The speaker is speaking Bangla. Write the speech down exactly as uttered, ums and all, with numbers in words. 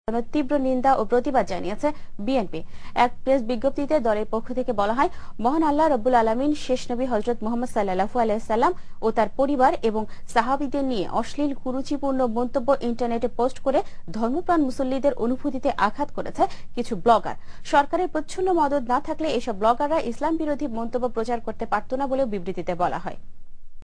তীব্র নিন্দা ও প্রতিবাদ জানিয়েছে বিএনপি। এক প্রেস বিজ্ঞপ্তিতে দলের পক্ষ থেকে বলা হয়, মহান আল্লাহ রব্বুল আলামিন শেষ নবী হযরত মুহাম্মদ সাল্লাল্লাহু আলাইহি সাল্লাম ও তার পরিবার এবং সাহাবীদের নিয়ে অশ্লীল কুরুচিপূর্ণ মন্তব্য ইন্টারনেটে পোস্ট করে ধর্মপ্রাণ মুসল্লিদের অনুভূতিতে আঘাত করেছে কিছু ব্লগার। সরকারের প্রচ্ছন্ন মদদ না থাকলে এসব ব্লগাররা ইসলাম বিরোধী মন্তব্য প্রচার করতে পারত না বলেও বিবৃতিতে বলা হয়।